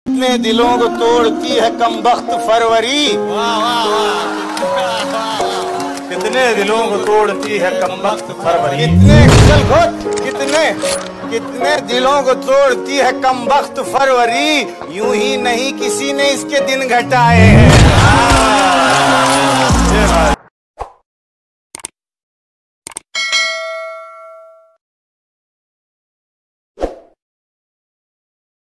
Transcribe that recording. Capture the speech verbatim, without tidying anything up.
कितने दिलों को तोड़ती है कमबख्त फरवरी। कितने दिलों को तोड़ती है कमबख्त फरवरी। कितने चल खुद कितने कितने दिलों को तोड़ती है कमबख्त फरवरी। यूं ही नहीं किसी ने इसके दिन घटाए हैं।